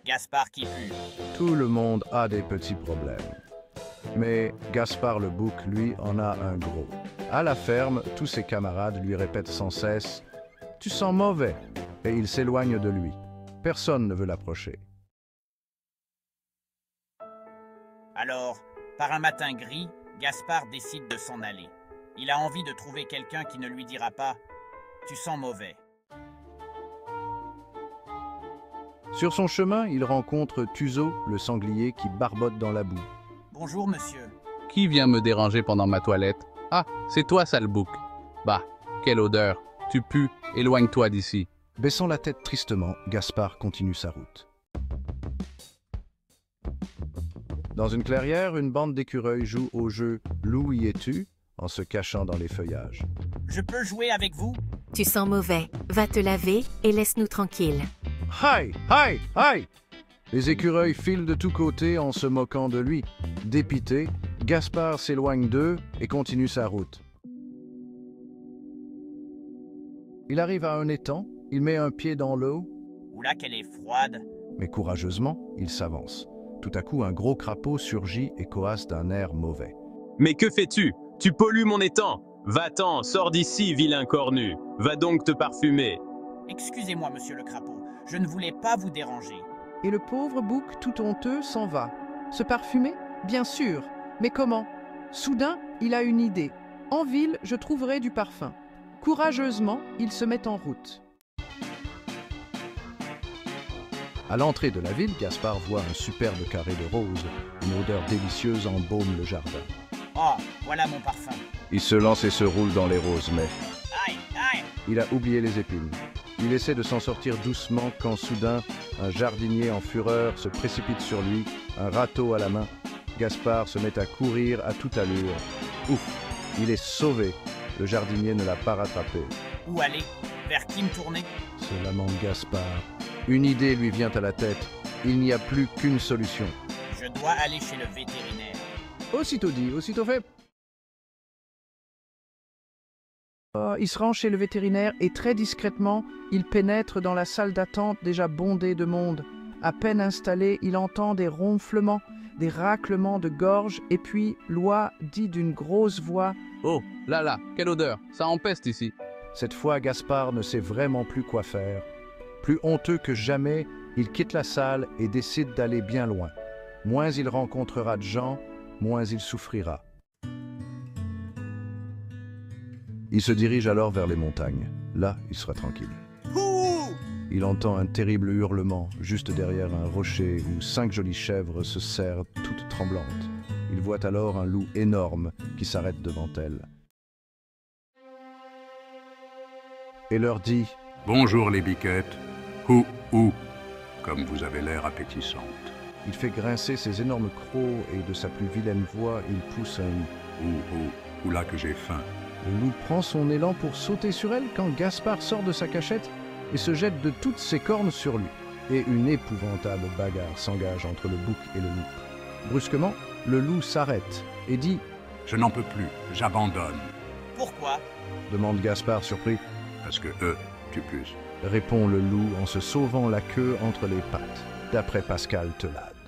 Gaspard qui pue. Tout le monde a des petits problèmes. Mais Gaspard le bouc, lui, en a un gros. À la ferme, tous ses camarades lui répètent sans cesse « Tu sens mauvais !» et ils s'éloignent de lui. Personne ne veut l'approcher. Alors, par un matin gris, Gaspard décide de s'en aller. Il a envie de trouver quelqu'un qui ne lui dira pas « Tu sens mauvais ». Sur son chemin, il rencontre Tuzo, le sanglier, qui barbote dans la boue. Bonjour monsieur. Qui vient me déranger pendant ma toilette? Ah, c'est toi, sale bouc. Bah, quelle odeur. Tu pues, éloigne-toi d'ici. Baissant la tête tristement, Gaspard continue sa route. Dans une clairière, une bande d'écureuils joue au jeu « Loup y es-tu » en se cachant dans les feuillages. Je peux jouer avec vous? Tu sens mauvais. Va te laver et laisse-nous tranquilles. Aïe, aïe, aïe! Les écureuils filent de tous côtés en se moquant de lui. Dépité, Gaspard s'éloigne d'eux et continue sa route. Il arrive à un étang, il met un pied dans l'eau. Oula, qu'elle est froide. Mais courageusement, il s'avance. Tout à coup, un gros crapaud surgit et coasse d'un air mauvais. « Mais que fais-tu? Tu pollues mon étang! Va-t'en, sors d'ici, vilain cornu! Va donc te parfumer! » Excusez-moi, monsieur le crapaud, je ne voulais pas vous déranger. Et le pauvre bouc, tout honteux, s'en va. Se parfumer? Bien sûr. Mais comment? Soudain, il a une idée. En ville, je trouverai du parfum. Courageusement, il se met en route. À l'entrée de la ville, Gaspard voit un superbe carré de roses. Une odeur délicieuse embaume le jardin. Oh, voilà mon parfum. Il se lance et se roule dans les roses, mais Aïe, aïe! il a oublié les épines. Il essaie de s'en sortir doucement quand soudain, un jardinier en fureur se précipite sur lui, un râteau à la main. Gaspard se met à courir à toute allure. Ouf, il est sauvé. Le jardinier ne l'a pas rattrapé. Où aller? Vers qui me tourner? Se lamente Gaspard. Une idée lui vient à la tête. Il n'y a plus qu'une solution. Je dois aller chez le vétérinaire. Aussitôt dit, aussitôt fait. Il se rend chez le vétérinaire et très discrètement, il pénètre dans la salle d'attente déjà bondée de monde. À peine installé, il entend des ronflements, des raclements de gorge et puis Loi dit d'une grosse voix « Oh, là, quelle odeur. Ça empeste ici. Cette fois, Gaspard ne sait vraiment plus quoi faire. Plus honteux que jamais, il quitte la salle et décide d'aller bien loin. Moins il rencontrera de gens, moins il souffrira. Il se dirige alors vers les montagnes. Là, il sera tranquille. Il entend un terrible hurlement juste derrière un rocher où 5 jolies chèvres se serrent toutes tremblantes. Il voit alors un loup énorme qui s'arrête devant elle. Et leur dit « Bonjour les biquettes. Hou, comme vous avez l'air appétissante. » Il fait grincer ses énormes crocs et de sa plus vilaine voix, il pousse un « Oula que j'ai faim. » Le loup prend son élan pour sauter sur elle quand Gaspard sort de sa cachette et se jette de toutes ses cornes sur lui. Et une épouvantable bagarre s'engage entre le bouc et le loup. Brusquement, le loup s'arrête et dit « Je n'en peux plus, j'abandonne. » Pourquoi? Demande Gaspard surpris. « Parce que tu plus. » Répond le loup en se sauvant la queue entre les pattes, d'après Pascal Telade.